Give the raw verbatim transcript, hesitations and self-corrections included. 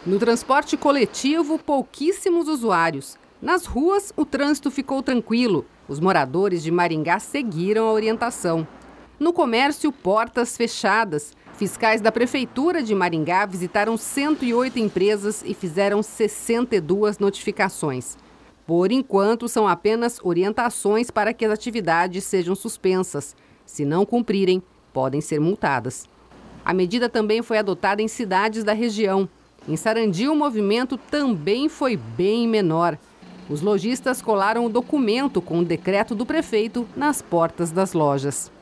No transporte coletivo, pouquíssimos usuários. Nas ruas, o trânsito ficou tranquilo. Os moradores de Maringá seguiram a orientação. No comércio, portas fechadas. Fiscais da Prefeitura de Maringá visitaram cento e oito empresas e fizeram sessenta e duas notificações. Por enquanto, são apenas orientações para que as atividades sejam suspensas. Se não cumprirem, podem ser multadas. A medida também foi adotada em cidades da região. Em Sarandi, o movimento também foi bem menor. Os lojistas colaram o documento com o decreto do prefeito nas portas das lojas.